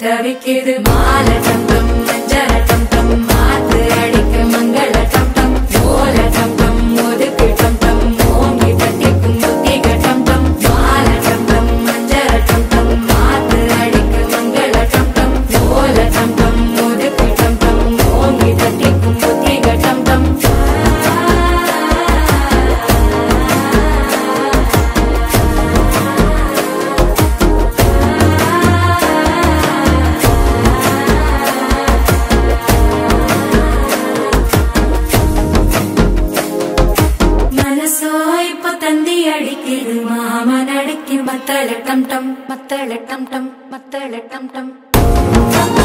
தவிக்குது மால டம் டம் மஞ்சள டம் டம் மாத்து அடிக்க மங்கள டம் டம் ஓல டம் டம் ஒதுக்கு டம் டம் ஓங்கி தட்டிக்கும் புத்திக டம் டம் மால டம் டம் மஞ்சள டம் டம் மாத்து அடிக்க மங்கள டம் டம் ஓல டம் டம் ஒதுக்கு டம் டம் ஓங்கி தட்டிக்கும் புத்திக டம் டம் தந்தி அடிக்குது மாமன் அடிக்கு மத்தள டம் டம் மத்தள டம் டம் மத்தள டம் டம்